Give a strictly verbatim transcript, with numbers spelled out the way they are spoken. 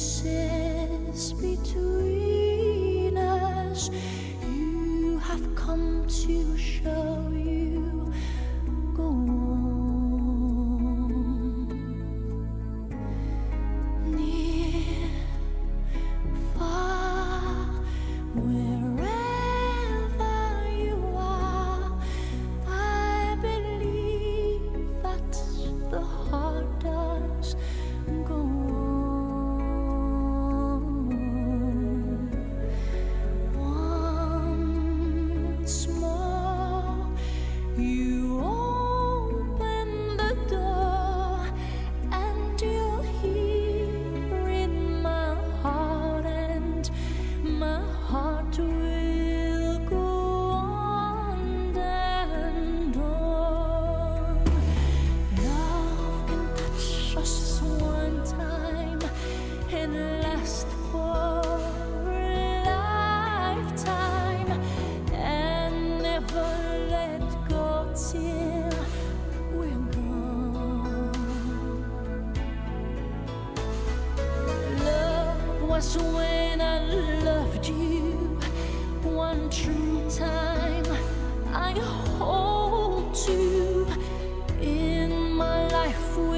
spaces between us. You have come to show you go on. Near, far, wherever you are, I believe that the heart does go on. Once more, you open the door, and you're here in my heart, and my heart will go on and on. Love can touch us one time and last for a lifetime, and never let go till we're gone. Love was when I loved you one true time. I hold you in my life.